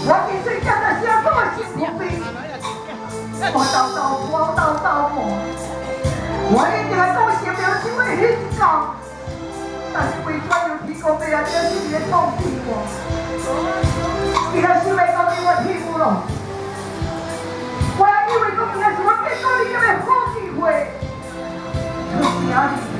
我其实真的想做幸福兵，我斗磨，我一定会讲成了成为迄一天，但是为什有天公伯啊，这是你的痛屁我，伊若想要讲你我屁股咯，我还以为讲伊若是我见到你咁嘅好机会，可是啊你。